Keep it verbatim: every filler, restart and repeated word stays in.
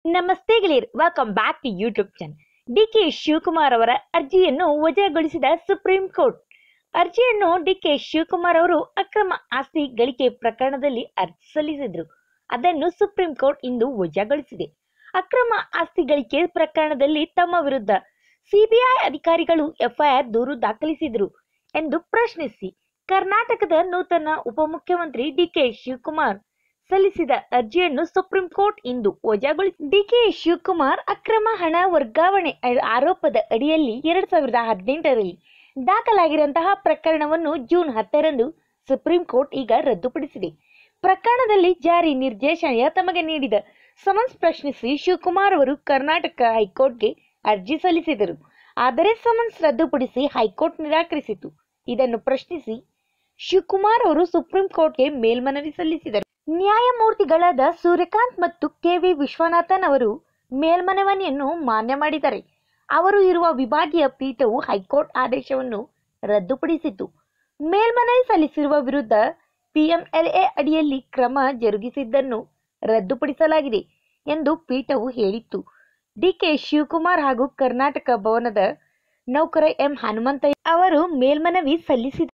ನಮಸ್ತೆ ಗೆಳೆಯರು, welcome back to YouTube channel. D K Shivakumar ಅವರ ಅರ್ಜಿಯನ್ನು ವಜಾಗೊಳಿಸಿದ ಸುಪ್ರೀಂ ಕೋರ್ಟ್. ಅರ್ಜಿಯನ್ನು ಡಿ ಕೆ ಶಿವಕುಮಾರ್ ಅವರು ಅಕ್ರಮ ಆಸ್ತಿ ಗಳಿಕೆ ಪ್ರಕರಣದಲ್ಲಿ ಅರ್ಜಿ ಸಲ್ಲಿಸಿದ್ರು. ಅದನ್ನು ಸುಪ್ರೀಂ ಕೋರ್ಟ್ ಇಂದು ವಜಾಗೊಳಿಸಿದೆ. ಅಕ್ರಮ ಆಸ್ತಿ ಗಳಿಕೆ ಪ್ರಕರಣದಲ್ಲಿ ತಮ್ಮ ವಿರುದ್ಧ ಸಿಬಿಐ ಅಧಿಕಾರಿಗಳು ಎಫ್ಐಆರ್ ದೂರು ದಾಖಲಿಸಿದ್ರು ಎಂದು ಪ್ರಶ್ನಿಸಿ ಕರ್ನಾಟಕದ ನೂತನ ಉಪಮುಖ್ಯಮಂತ್ರಿ ಡಿ ಕೆ ಶಿವಕುಮಾರ್ ಸಲ್ಲಿಸಿದ ಅರ್ಜಿಯನ್ನು ಸುಪ್ರೀಂ ಕೋರ್ಟ್ ಇಂದು ವಜಾಗೊಳಿಸಿದೆ. ಡಿ ಕೆ ಶಿವಕುಮಾರ್ ಅಕ್ರಮ ಹಣ ವರ್ಗಾವಣೆ ಆರೋಪದ ಅಡಿಯಲ್ಲಿ ಎರಡ್ ಸಾವಿರದ ಹದಿನೆಂಟರಲ್ಲಿ ದಾಖಲಾಗಿರುವಂತಹ ಪ್ರಕರಣವನ್ನು ಜೂನ್ ಹತ್ತರಂದು ಸುಪ್ರೀಂ ಕೋರ್ಟ್ ಈಗ ರದ್ದುಪಡಿಸಿದೆ. ಪ್ರಕರಣದಲ್ಲಿ ಜಾರಿ ನಿರ್ದೇಶನಾಲಯ ತಮಗೆ ನೀಡಿದ ಸಮನ್ಸ್ ಪ್ರಶ್ನಿಸಿ ಶಿವಕುಮಾರ್ ಅವರು ಕರ್ನಾಟಕ ಹೈಕೋರ್ಟ್ಗೆ ಅರ್ಜಿ ಸಲ್ಲಿಸಿದರು. ಆದರೆ ಸಮನ್ಸ್ ರದ್ದುಪಡಿಸಿ ಹೈಕೋರ್ಟ್ ನಿರಾಕರಿಸಿತು. ಇದನ್ನು ಪ್ರಶ್ನಿಸಿ ಶಿವಕುಮಾರ್ ಅವರು ಸುಪ್ರೀಂ ಕೋರ್ಟ್ಗೆ ಮೇಲ್ಮನವಿ ಸಲ್ಲಿಸಿದರು. ನ್ಯಾಯಮೂರ್ತಿಗಳಾದ ಸೂರ್ಯಕಾಂತ್ ಮತ್ತು ಕೆ ವಿ ವಿಶ್ವನಾಥನ್ ಅವರು ಮೇಲ್ಮನವಿಯನ್ನು ಮಾನ್ಯ ಮಾಡಿದ್ದಾರೆ. ಅವರು ಇರುವ ವಿಭಾಗೀಯ ಪೀಠವು ಹೈಕೋರ್ಟ್ ಆದೇಶವನ್ನು ರದ್ದುಪಡಿಸಿತು. ಮೇಲ್ಮನವಿ ಸಲ್ಲಿಸಿರುವ ವಿರುದ್ಧ ಪಿಎಂಎಲ್ಎ ಅಡಿಯಲ್ಲಿ ಕ್ರಮ ಜರುಗಿಸಿದ್ದನ್ನು ರದ್ದುಪಡಿಸಲಾಗಿದೆ ಎಂದು ಪೀಠವು ಹೇಳಿತ್ತು. ಡಿ ಕೆ ಶಿವಕುಮಾರ್ ಹಾಗೂ ಕರ್ನಾಟಕ ಭವನದ ನೌಕರ ಎಂ ಹನುಮಂತಯ್ಯ ಅವರು ಮೇಲ್ಮನವಿ ಸಲ್ಲಿಸಿದರು.